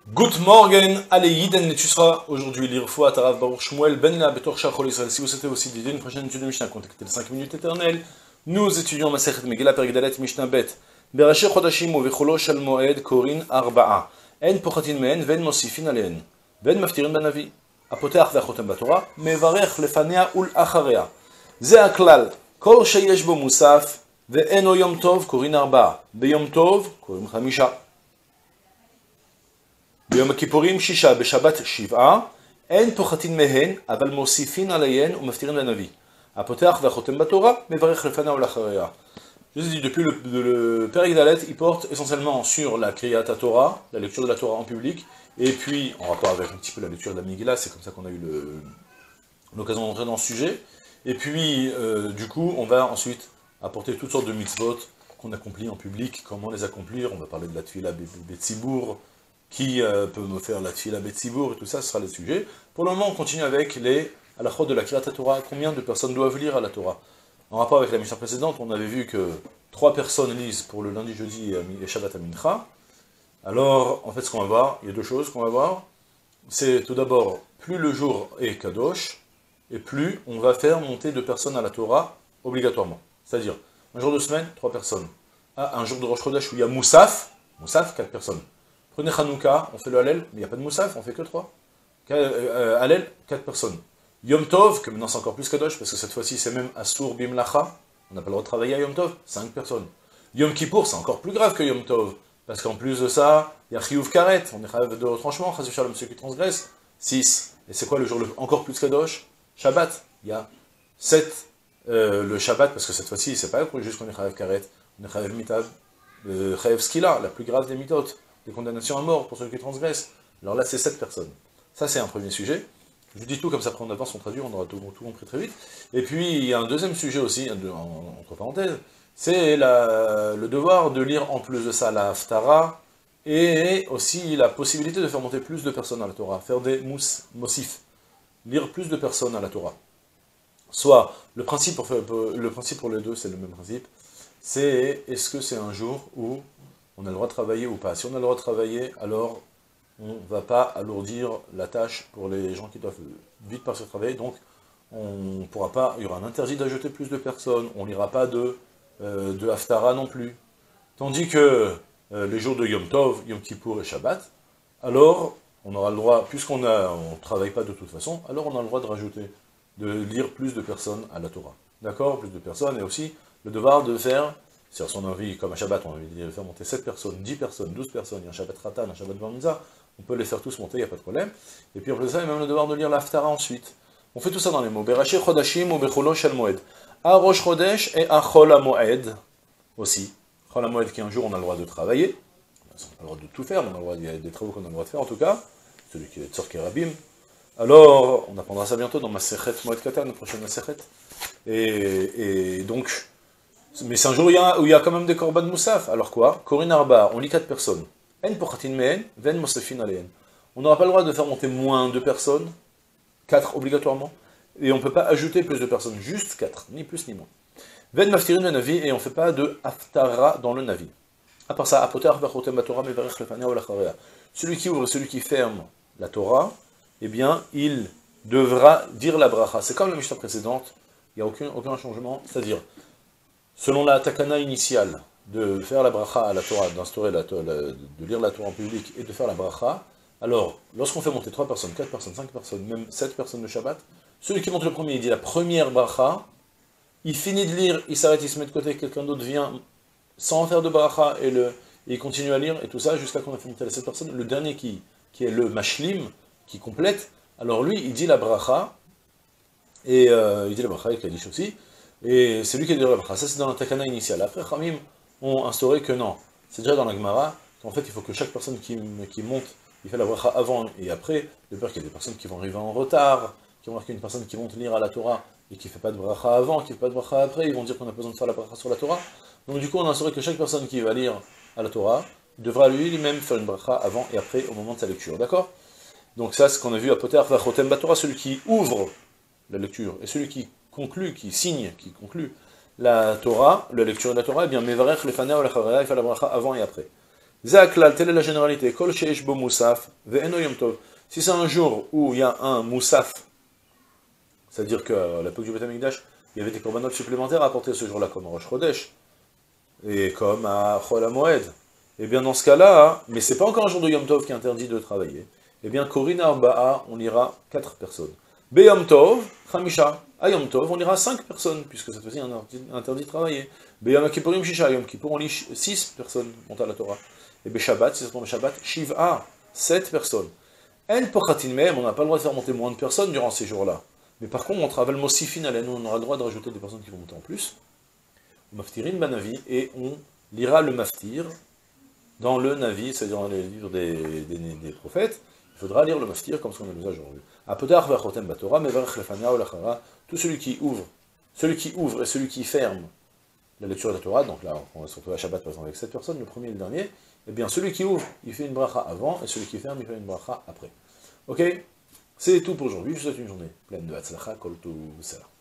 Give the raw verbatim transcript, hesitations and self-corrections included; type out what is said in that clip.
Good morning, allez, Yiden, tu seras aujourd'hui lire Fouat, Arav, Baruch, Shmuel, Ben La, Betor, Shachol, Israël. Si vous souhaitez aussi dédier une prochaine étude de Mishnah, contactez les cinq minutes éternelles. Nous étudions Masechet Megillah, Perigdalet, Mishnah Bet. Berashir Chodashim, Uvecholo, Shal Moed, Korin, Arba'a. En Pochatin Mehen, Ven Mosifin Aleen. Ven Maftirin Banavi. Apoteach Vechotem Batora, Mevarech Lefanea Ul Acharea. Ze Aklal, Kol Sheyesh Bo Musaf, Ve'eno Yom Tov, Korin Arba'a. Beyom Tov, Korin Chamisha. ביום הכיפורים שישה, בשבת שבעה, אין פוחתין מהן, אבל מוסיפין עליהן ומפטירין לנביא. הפותח והחותם בתורה, מברך לפניה ולאחריה. Je vous ai dit, depuis le, le Père Igdalet, il porte essentiellement sur la Kriyat Torah, la lecture de la Torah en public, et puis, en rapport avec un petit peu la lecture de la Megillah, c'est comme ça qu'on a eu l'occasion d'entrer dans ce sujet, et puis, euh, du coup, on va ensuite apporter toutes sortes de mitzvot qu'on accomplit en public, comment les accomplir, on va parler de la Tfila Betzibour, qui euh, peut me faire la Tfila Betzibour, et tout ça, ce sera les sujets. Pour le moment, on continue avec les halachot de la Kriyat Torah. Combien de personnes doivent lire à la Torah? En rapport avec la Mishnah précédente, on avait vu que trois personnes lisent pour le lundi, jeudi et Shabbat à Mincha. Alors, en fait, ce qu'on va voir, il y a deux choses qu'on va voir. C'est tout d'abord, plus le jour est Kadosh, et plus on va faire monter deux personnes à la Torah obligatoirement. C'est-à-dire, un jour de semaine, trois personnes. Ah, un jour de Rosh Chodesh où il y a Moussaf, Moussaf, quatre personnes. Prenez Hanouka, on fait le Hallel, mais il n'y a pas de Moussaf, on fait que trois. Euh, Hallel, quatre personnes. Yom Tov, que maintenant c'est encore plus Kadosh, parce que cette fois-ci c'est même Asur Bimlacha, on n'a pas le droit de travailler à Yom Tov, cinq personnes. Yom Kippour, c'est encore plus grave que Yom Tov, parce qu'en plus de ça, il y a Chiyuv Karet, on est chayav de retranchement, Chazou Shalom, ceux qui transgressent, six. Et c'est quoi le jour le encore plus Kadosh? Shabbat, il y a sept. Euh, le Shabbat, parce que cette fois-ci, c'est pas juste qu'on est chayav Karet, on est chayav Mitav, euh, chayav Skila, la plus grave des mitot. Des condamnations à mort pour ceux qui transgressent. Alors là, c'est sept personnes. Ça, c'est un premier sujet. Je vous dis tout comme ça, après on avance, on traduit, on aura tout, tout compris très vite. Et puis, il y a un deuxième sujet aussi, entre parenthèses, c'est le devoir de lire en plus de ça la Haftara, et aussi la possibilité de faire monter plus de personnes à la Torah, faire des mous, mossifs, lire plus de personnes à la Torah. Soit, le principe pour, le principe pour les deux, c'est le même principe, c'est est-ce que c'est un jour où on a le droit de travailler ou pas. Si on a le droit de travailler, alors on ne va pas alourdir la tâche pour les gens qui doivent vite partir travailler, donc on ne pourra pas, il y aura un interdit d'ajouter plus de personnes, on ne lira pas de, euh, de Haftara non plus. Tandis que euh, les jours de Yom Tov, Yom Kippour et Shabbat, alors on aura le droit, puisqu'on ne travaille pas de toute façon, alors on a le droit de rajouter, de lire plus de personnes à la Torah. D'accord? Plus de personnes, et aussi le devoir de faire. Si on a envie, comme à Shabbat, on a envie de faire monter sept personnes, dix personnes, douze personnes, il y a un Shabbat Ratan, un Shabbat Bar Mitzvah, on peut les faire tous monter, il n'y a pas de problème. Et puis après ça, il y a même le devoir de lire l'Haftara ensuite. On fait tout ça dans les mots. Berashir Chodashim ou Becholo Shel Moed. A Rosh Chodesh et a Chol HaMoed aussi. Chol HaMoed qui un jour on a le droit de travailler. On n'a pas le droit de tout faire, mais on a le droit, il y a des travaux qu'on a le droit de faire en tout cas. Celui qui est Tzor Kerabim. Alors, on apprendra ça bientôt dans Masechet Moed Katan, la prochaine Masechet. Et, et donc, mais c'est un jour où il, y a, où il y a quand même des korban moussaf. Alors quoi? Korin Arba, on lit quatre personnes. En pochatin mehen, ven mosefin aleen. On n'aura pas le droit de faire monter moins de personnes, quatre obligatoirement, et on ne peut pas ajouter plus de personnes, juste quatre, ni plus ni moins. Ven maftirin le navi, et on ne fait pas de haftara dans le navi. À part ça, apotar vachotem batorah mevarech lefania ou lacharea. Celui qui ouvre et celui qui ferme la Torah, eh bien, il devra dire la bracha. C'est comme la Mishnah précédente, il n'y a aucun, aucun changement, c'est-à-dire, selon la takana initiale, de faire la bracha à la Torah, d'instaurer la Torah, de lire la Torah en public et de faire la bracha, alors, lorsqu'on fait monter trois personnes, quatre personnes, cinq personnes, même sept personnes de Shabbat, celui qui monte le premier, il dit la première bracha, il finit de lire, il s'arrête, il se met de côté, quelqu'un d'autre vient sans faire de bracha, et, le, et il continue à lire, et tout ça, jusqu'à qu'on a fait monter les sept personnes. Le dernier qui, qui est le mashlim, qui complète, alors lui, il dit la bracha, et euh, il dit la bracha, et Kaddish aussi, et c'est lui qui a dit la bracha. Ça, c'est dans la takana initiale. Après, Khamim ont instauré que non. C'est déjà dans la Gemara qu'en fait, il faut que chaque personne qui, qui monte, il fait la bracha avant et après, de peur qu'il y ait des personnes qui vont arriver en retard, qui vont voir qu'il y a une personne qui monte lire à la Torah et qui ne fait pas de bracha avant, qui ne fait pas de bracha après, ils vont dire qu'on a besoin de faire la bracha sur la Torah. Donc du coup, on a instauré que chaque personne qui va lire à la Torah devra lui-même faire une bracha avant et après, au moment de sa lecture. D'accord? Donc ça, c'est ce qu'on a vu à Poter Vachotem Batora, celui qui ouvre la lecture et celui qui conclut, qui signe, qui conclut la Torah, la lecture de la Torah, eh bien, Mevarech Lefanea ou Lachavea, il fait la bracha avant et après. Zaklal, telle est la généralité. Kol sheesh bo moussaf, ve'eno yom tov. Si c'est un jour où il y a un moussaf, c'est-à-dire qu'à l'époque du Beth Amikdash, il y avait des corbanotes supplémentaires à apporter ce jour-là, comme Rosh Chodesh, et comme à Chol HaMoed. Et bien dans ce cas-là, mais c'est pas encore un jour de Yom Tov qui est interdit de travailler, et bien Korin Arba'a, on ira quatre personnes. Be Yom Tov, Chamisha. À Yom Tov, on ira cinq personnes, puisque cette fois-ci, on est interdit de travailler. Be Yom Kippourim Shisha, Yom Kippour, on lit six personnes, monte à la Torah. Et Be Shabbat, si ça tombe Shabbat, Shiv'a, sept personnes. En Pochatin Mehem, on n'a pas le droit de faire monter moins de personnes durant ces jours-là. Mais par contre, on travaille Mosifin Alenu, on aura le droit de rajouter des personnes qui vont monter en plus. Maftirin Banavi, et on lira le Maftir dans le Navi, c'est-à-dire dans les livres des, des, des prophètes. Il faudra lire le Maftir comme ce qu'on a besoin aujourd'hui. Apodar Vachotem Batora, Mevarech Lefania ou Lachara, tout celui qui ouvre, celui qui ouvre et celui qui ferme la lecture de la Torah, donc là, on va se retrouver à Shabbat par exemple avec sept personnes, le premier et le dernier, eh bien celui qui ouvre, il fait une bracha avant, et celui qui ferme, il fait une bracha après. Ok? C'est tout pour aujourd'hui, je vous souhaite une journée pleine de Hatzlacha, Kol Tuv Salah.